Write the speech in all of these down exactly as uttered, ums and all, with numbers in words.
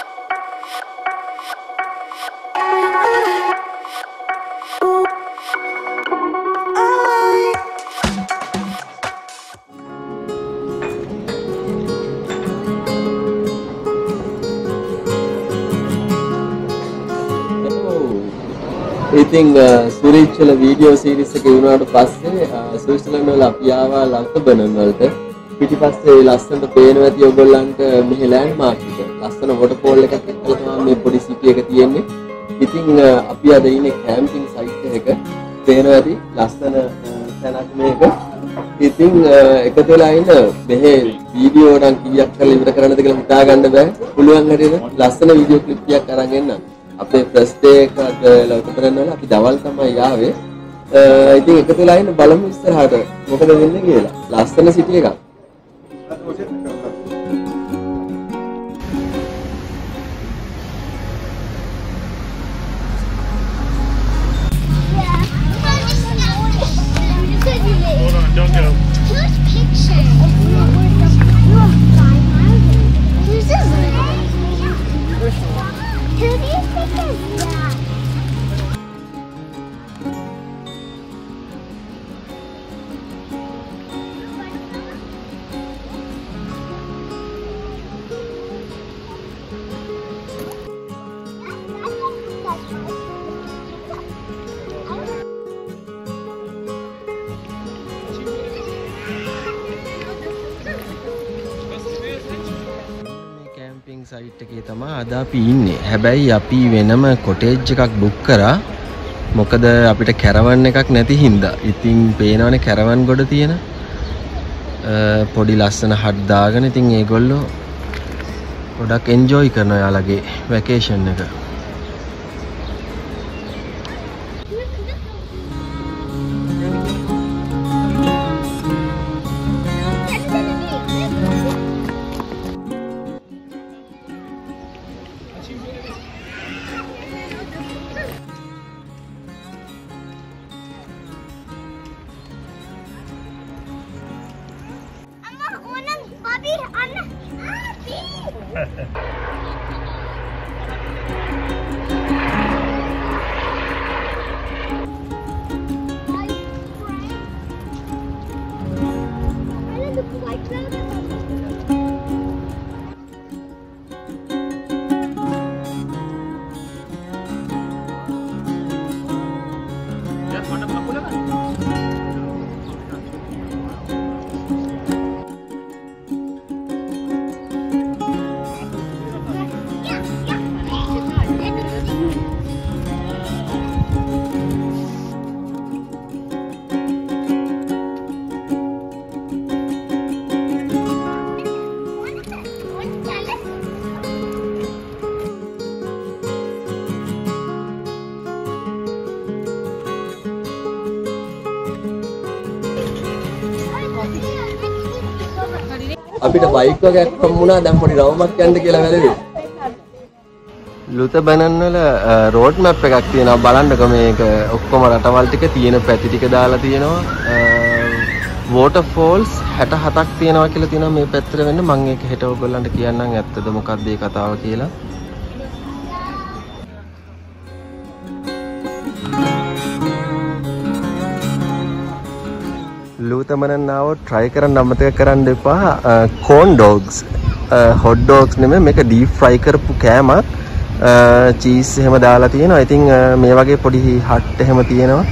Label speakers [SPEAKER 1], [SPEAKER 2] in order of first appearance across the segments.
[SPEAKER 1] ඉතින් සුරිච් වල video series එක වුණාට පස්සේ ස්විට්සර්ලන්ඩ් වල අපි ආවා ලව්ටර්බර්නන් වලට. පිටිපස්සේ ලස්සනට පේනවා ඇති ඔයගොල්ලන්ට මෙහි ලෑන්ඩ් මාර්ක් එක. ලස්සන වොටර්ෆෝල් එකක් එක්කලා තමයි මේ පොඩි සිටි එක තියෙන්නේ. ඉතින් අපි අද ඉන්නේ කැම්පින් සයිට් එකක. පේනවා ඇති ලස්සන තැනක් මේක. ඉතින් එකතු වෙලා ඉන්න මෙහි වීඩියෝ නම් කීයක් කරලා ඉවර කරන්නද කියලා හිතා ගන්න බෑ. පුළුවන් හැටියට ලස්සන වීඩියෝ ක්ලිප් එකක් අරන් එන්නම්. අපේ ෆස්ට් ඩේ එක ලව්ටර්බර්නන් වල අපි දවල් තමයි ආවේ. ඉතින් එකතු වෙලා ඉන්න බලමු ඉස්සරහට මොකද වෙන්නේ කියලා. ලස්සන සිටි එකක්. සයිට් එකේ තමයි අද අපි ඉන්නේ. හැබැයි අපි වෙනම කොටේජ් එකක් බුක් කරා. මොකද අපිට කැරවන් එකක් නැති හින්දා. ඉතින් පේනවනේ කැරවන් ගොඩ තියෙන පොඩි ලස්සන හට් දාගෙන ඉතින් ඒගොල්ලෝ ගොඩක් එන්ජොයි කරනවා යාළගේ වැකේෂන් එක. අපිට බයික් වගේක් හම්බුණා දැන් පොඩි රවුමක් යන්න කියලා වැරදි. ලුතබනන් වල රෝඩ් මැප් එකක් තියෙනවා බලන්නකො මේක ඔක්කොම රටවල් ටික තියෙන පැති ටික දාලා තියෙනවා. waterfalls හැට හතක් තියෙනවා කියලා තියෙනවා මේ පැත්තට වෙන්න. මම ඒක හෙට ඔයගොල්ලන්ට කියන්නම් ඇත්තද මොකක්ද මේ කතාව කියලා. ලූතමනන් ආව try කරන්න අමතක කරන්න එපා. corn dogs hot dogs නෙමෙයි මේක deep fry කරපු කෑමක්. cheese එහෙම දාලා තියෙනවා. ඉතින් මේ වගේ පොඩි හට් එහෙම තියෙනවා.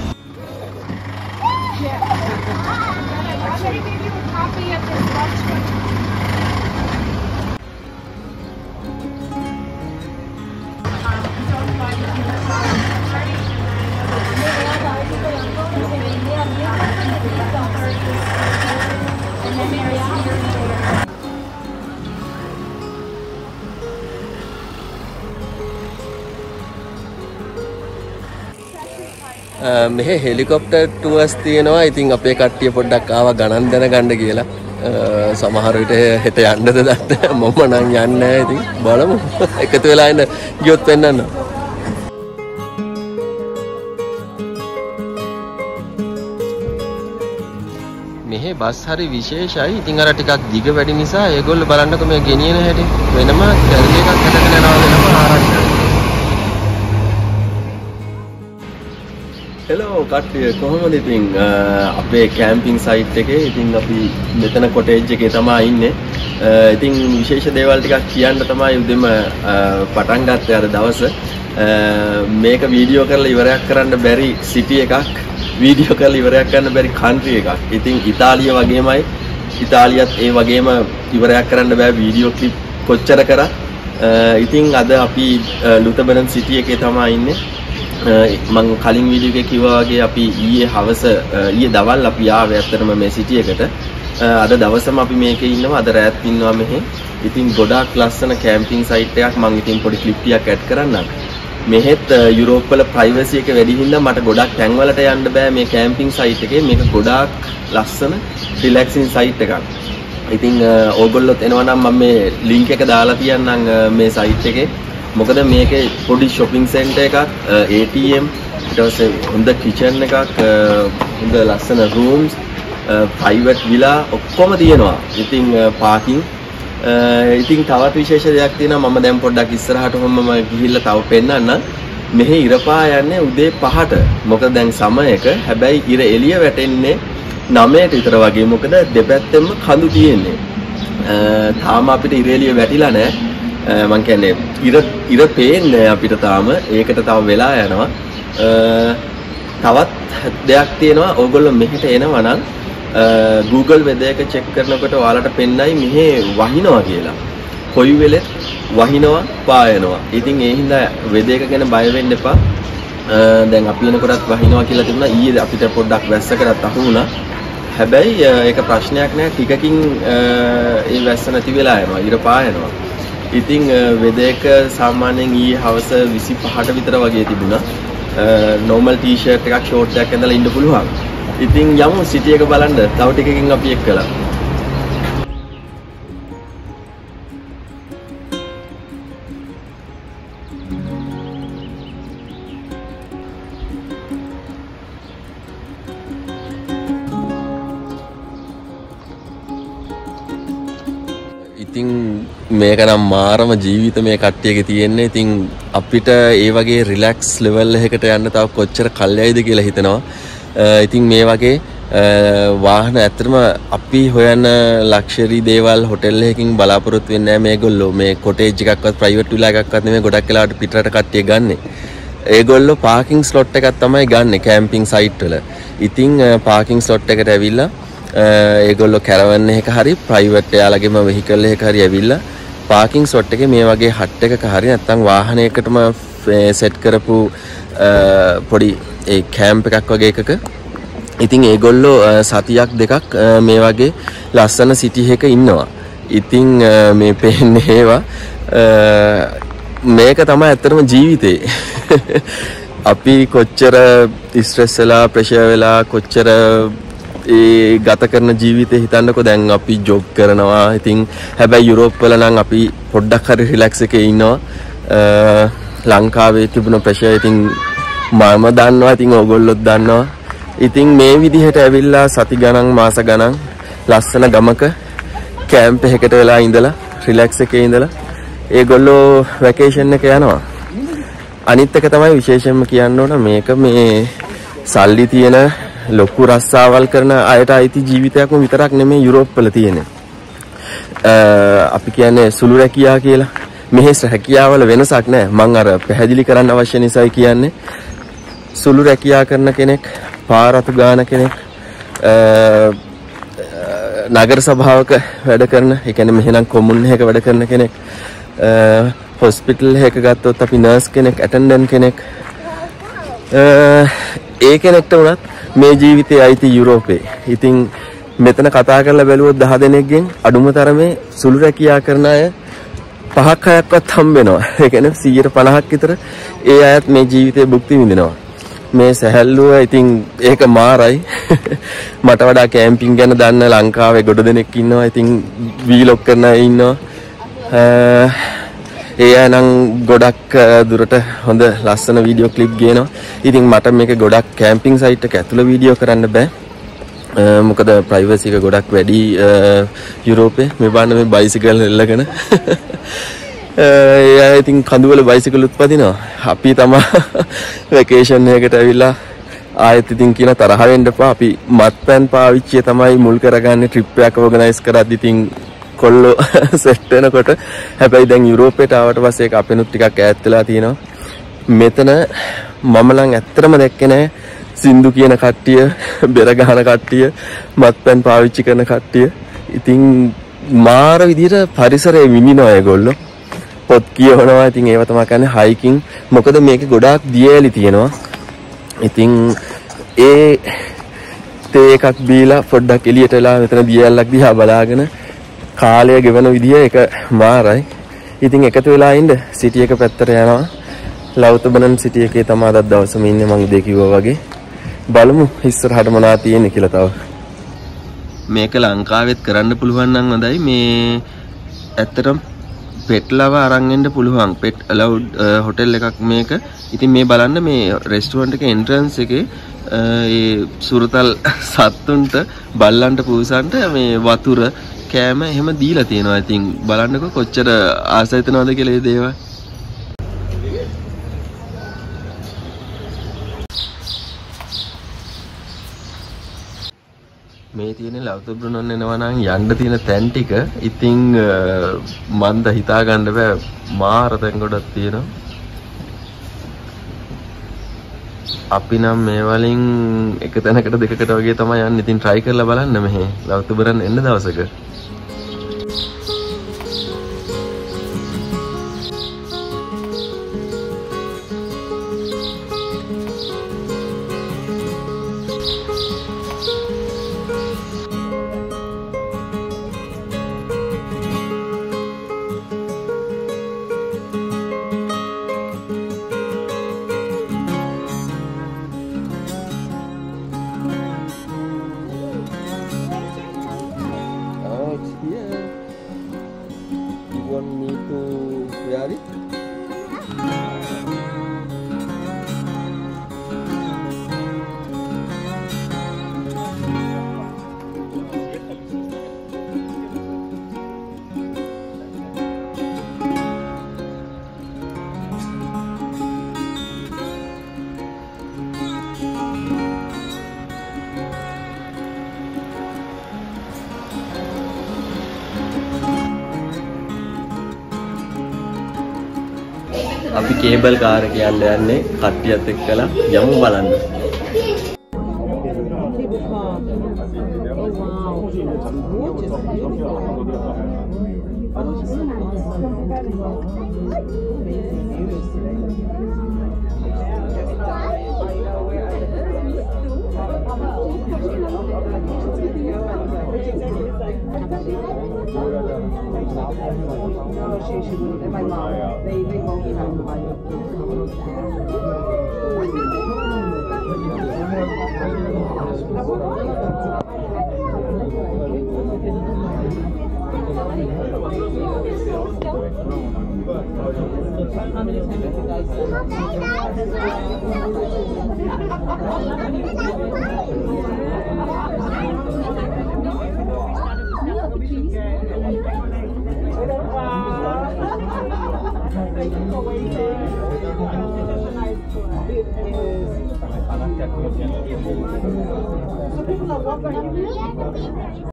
[SPEAKER 1] මෙහෙ හෙලිකොප්ටර් ටුවර්ස් තියෙනවා. ඉතින් අපේ කට්ටිය පොඩ්ඩක් ආවා ගණන් දැනගන්න කියලා. සමහර විට හෙට යන්නද දන්නේ මම නම් යන්නේ නැහැ. ඉතින් බලමු එකතු වෙලා ඉන්න ගියොත් වෙන්නන්න. මෙහෙ බස් හරි විශේෂයි. ඉතින් අර ටිකක් දිග වැඩි නිසා ඒගොල්ලෝ බලන්නකෝ මේ ගෙනියන හැටි. වෙනම කැරලි එකක් හදගෙන යනවා වෙනම ආරක්ෂා. හෙලෝ කට්ටිය කොහොමද ඉතින් අපේ කැම්පින් සයිට් එකේ ඉතින් අපි මෙතන කොටේජ් එකේ තමයි ඉන්නේ. ඉතින් විශේෂ දේවල් ටිකක් කියන්න තමයි උදේම පටන් ගත්තේ අද දවස. මේක වීඩියෝ කරලා ඉවරයක් කරන්න බැරි සිටි එකක්, වීඩියෝ කරලා ඉවරයක් කරන්න බැරි කන්ට්‍රි එකක්. ඉතින් ඉතාලිය වගේමයි, ඉතාලියත් ඒ වගේම ඉවරයක් කරන්න බෑ වීඩියෝ ක්ලිප් කොච්චර කරා. ඉතින් අද අපි ලුතබරන් සිටි එකේ තමයි ඉන්නේ. මම කලින් වීඩියෝ එකේ කිව්වා වගේ අපි ඊයේ හවස ඊයේ දවල් අපි ආවේ ඇත්තටම මේ සිටි එකට. අද දවසම අපි මේකේ ඉන්නවා, අද රාත් ඉන්නවා මෙහෙ. ඉතින් ගොඩාක් ලස්සන කැම්පින් සයිට් එකක්. මම ඉතින් පොඩි ක්ලිප් ටිකක් ඇඩ් කරන්නම්. මෙහෙත් යුරෝප් වල ප්‍රයිවසි එක වැඩි හින්දා මට ගොඩක් තැන් වලට යන්න බෑ මේ කැම්පින් සයිට් එකේ. මේක ගොඩාක් ලස්සන රිලැක්සින් සයිට් එකක්. ඉතින් ඕගොල්ලොත් එනවා නම් මම මේ ලින්ක් එක දාලා තියන්නම් මේ සයිට් එකේ. මොකද මේකේ පොඩි shopping center එකක්, A T M, ඊට පස්සේ හොඳ kitchen එකක්, හොඳ ලස්සන rooms, private villa ඔක්කොම තියෙනවා. ඉතින් parking. ඉතින් තවත් විශේෂ දෙයක් තියෙනවා. මම දැන් පොඩ්ඩක් ඉස්සරහට කොහොමම ගිහිල්ලා තව පෙන්නන්න. මෙහි ඉරපා යන්නේ උදේ පහට. මොකද දැන් සමයක. හැබැයි ඉර එළිය වැටෙන්නේ නවයට විතර වගේ. මොකද දෙපැත්තෙම කඳු තියෙන්නේ. තාම අපිට ඉර එළිය වැටිලා නැහැ. මං කියන්නේ ඉර ඉර පේන්නේ අපිට තාම. ඒකට තව වෙලා යනවා. තවත් දෙයක් තියෙනවා. ඕගොල්ලෝ මෙහෙට එනවා නම් Google weather එක check කරනකොට ඔයාලට පෙන්නයි මෙහෙ වහිනවා කියලා. කොයි වෙලෙත් වහිනවා, පායනවා. ඉතින් ඒ හින්දා weather එක ගැන බය වෙන්න එපා. දැන් අපි එනකොටත් වහිනවා කියලා තිබුණා. ඊයේ අපිට පොඩ්ඩක් වැස්සකටත් අහු වුණා. හැබැයි ඒක ප්‍රශ්නයක් නෑ. ටිකකින් ඒ වැස්ස නැති වෙලා යනවා. ඉර පායනවා. ඉතින් weather එක සාමාන්‍යයෙන් ඊයේ හවස විසිපහට විතර වගේ තිබුණා. normal t-shirt එකක්, short එකක් ඇඳලා ඉන්න පුළුවන්. ඉතින් යමු සිටි එක බලන්න. තව ටිකකින් අපි එක්කලා. ඉතින් මේක නම් මාරම ජීවිත මේ කට්ටියගේ තියෙන්නේ. ඉතින් අපිට ඒ වගේ රිලැක්ස් ලෙවල් එකකට යන්න තව කොච්චර කල්යයිද කියලා හිතනවා. ඉතින් මේ වගේ වාහන ඇත්තටම අපි හොයන ලක්ෂරි දේවල් හොටෙල් එකකින් බලාපොරොත්තු වෙන්නේ නැහැ මේගොල්ලෝ. මේ කොටේජ් එකක්වත් ප්‍රයිවට් විලා එකක්වත් නෙමෙයි ගොඩක් වෙලාවට පිටරට කට්ටිය ගන්නෙ. ඒගොල්ලෝ පාකින් ස්ලොට් එකක් තමයි ගන්නෙ කැම්පින් සයිට් වල. ඉතින් පාකින් ස්ලොට් එකට ඇවිල්ලා ඒගොල්ලෝ කැරවන් එකක හරි ප්‍රයිවට් එයාලගේම වෙහිකල් එකක හරි ඇවිල්ලා පාකින් ස්ලොට් එකේ මේ වගේ හට් එකක හරි නැත්නම් වාහනයකටම සෙට් කරපු පොඩි ඒ කැම්ප් එකක් වගේ එකක ඉතින් ඒගොල්ලෝ සතියක් දෙකක් මේ වගේ ලස්සන සිටි එකක ඉන්නවා. ඉතින් මේ පේන්නේ ඒවා මේක තමයි ඇත්තටම ජීවිතේ. අපි කොච්චර ස්ට්‍රෙස් වෙලා ප්‍රෙෂර් වෙලා කොච්චර ඒ ගත කරන ජීවිතේ හිතන්නකෝ. දැන් අපි ජොබ් කරනවා. ඉතින් හැබැයි යුරෝප් වල නම් අපි පොඩ්ඩක් හරි රිලැක්ස් එකේ ඉන්නවා. ලංකාවේ තිබුණ ප්‍රෙෂර් ඉතින් මම දන්නවා. ඉතින් ඕගොල්ලොත් දන්නවා. ඉතින් මේ විදිහට ඇවිල්ලා සති ගණන් මාස ගණන් ලස්සන ගමක කැම්ප් එකකට වෙලා ඉඳලා රිලැක්ස් එකේ ඉඳලා ඒගොල්ලෝ වැකේෂන් එක යනවා. අනිත් එක තමයි විශේෂයෙන්ම කියන්න ඕන මේක මේ සල්ලි තියෙන ලොකු රස්සාවල් කරන අයට අයිති ජීවිතයක්ම විතරක් නෙමෙයි යුරෝප් වල තියෙන්නේ. අපි කියන්නේ සුළු රැකියාව කියලා. මෙහෙ රැකියාවල වෙනසක් නැහැ. මම අර පැහැදිලි කරන්න අවශ්‍ය නිසායි කියන්නේ. සුළු රැකියාව කරන කෙනෙක්, පාරතු ගාන කෙනෙක්, නගර සභාවක වැඩ කරන, ඒ කියන්නේ මෙහෙනම් කොමුන් එකක වැඩ කරන කෙනෙක්, හොස්පිටල් එකක ගත්තොත් අපි නර්ස් කෙනෙක්, ඇටෙන්ඩන්ට් කෙනෙක්, ඒ කෙනෙක්ට උනත් මේ ජීවිතේ අයිති යුරෝපේ. ඉතින් මෙතන කතා කරලා බැලුවොත් දහ දෙනෙක්ගෙන් අඩුම තරමේ සුළු රැකියාව කරන අය පහක් හයක්වත් හම්බ වෙනවා. ඒ කියන්නේ සියයට පනහක් විතර ඒ අයත් මේ ජීවිතේ භුක්ති විඳිනවා. මේ සැහැල්ලුව ඉතින් ඒක මාරයි. මට වඩා කැම්පින් ගැන දන්න ලංකාවේ ගොඩ දෙනෙක් ඉන්නවා. ඉතින් වීලොග් කරන අය ඉන්නවා. ඒ අය නම් ගොඩක් දුරට හොඳ ලස්සන වීඩියෝ ක්ලිප් ගේනවා. ඉතින් මට මේක ගොඩක් කැම්පින් සයිට් එක ඇතුළේ වීඩියෝ කරන්න බෑ. මොකද ප්‍රයිවසි එක ගොඩක් වැඩි යුරෝපේ. මේ බලන්න මේ බයිසිකල් එල්ලගෙන එයා ඉතින් කඳුවල බයිසිකල් උත්පදිනවා. අපි තමයි වෙකේෂන් එකකට ඇවිල්ලා ආයෙත් ඉතින් කියන තරහ වෙන්න එපා. අපි මත්පැන් පාවිච්චිය තමයි මුල් කරගන්නේ ට්‍රිප් එකක් ඕගනයිස් කරද්දි. ඉතින් කොල්ලෝ සෙට් වෙනකොට හැබැයි දැන් යුරෝපයට ආවට පස්සේ ඒක අපෙනුත් ටිකක් ඈත් වෙලා තියෙනවා. මෙතන මම නම් ඇත්තටම දැක්කේ නෑ සින්දු කියන කට්ටිය, බෙර ගහන කට්ටිය, මත්පැන් පාවිච්චි කරන කට්ටිය. ඉතින් මාර විදියට පරිසරයේ විඳිනවා ඒගොල්ලෝ. පොත් කියවනවා. ඉතින් ඒව තමයි කියන්නේ හයිකින්. මොකද මේකේ ගොඩාක් දියැලි තියෙනවා. ඉතින් ඒ තේ එකක් බීලා පොඩ්ඩක් එළියට වෙලා මෙතන දියැලක් දිහා බලාගෙන කාලය ගෙවන විදිය එක මාරයි. ඉතින් එකතු වෙලා ඉන්න සිටි එක පැත්තට යනවා. ලෞතබනන් සිටි එකේ තමයි අද දවසම ඉන්නේ මම ඉදේ කිව්වා වගේ. බලමු ඉස්සරහට මොනවා තියෙන්නේ කියලා තව. මේක ලංකාවෙත් කරන්න පුළුවන් නම් හොඳයි. මේ ඇත්තටම පෙට් ලව අරන් එන්න පුළුවන්. පෙට් අලවුඩ් හොටෙල් එකක් මේක. ඉතින් මේ බලන්න මේ රෙස්ටුරන්ට් එකේ එන්ට්‍රන්ස් එකේ ඒ සුරතල් සත්තුන්ට බල්ලන්ට පූසන්ට මේ වතුර කෑම එහෙම දීලා තියෙනවා. ඉතින් බලන්නකො කොච්චර ආසයිතනවද කියලා මේ දේවල්. මේ තියෙන ලෞතබ්රුනන් එනවා නම් යන්න තියෙන තැන් ටික ඉතින් මන්ද හිතා ගන්න බෑ. මාර තැන් ගොඩක් තියෙනවා. අපි නම් මේ වලින් එක තැනකට දෙකකට වගේ තමයි යන්නේ. ඉතින් try කරලා බලන්න මෙහෙ ලෞතබ්රුනන් එන්න දවසක. අපි කේබල් කාර් එක යන්න යන්නේ කට්ටියත් එක්කලා යමු බලන්න.